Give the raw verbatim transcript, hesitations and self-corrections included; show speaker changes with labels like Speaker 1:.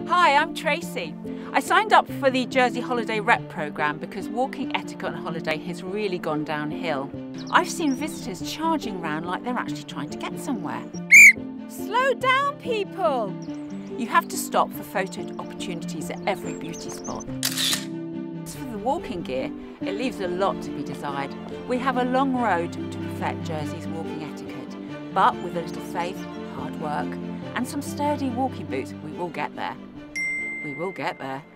Speaker 1: Hi, I'm Tracy. I signed up for the Jersey Holiday Rep programme because walking etiquette on holiday has really gone downhill. I've seen visitors charging round like they're actually trying to get somewhere. Slow down, people! You have to stop for photo opportunities at every beauty spot. As for the walking gear, it leaves a lot to be desired. We have a long road to perfect Jersey's walking etiquette, but with a little faith, hard work, and some sturdy walking boots, we will get there. We will get there.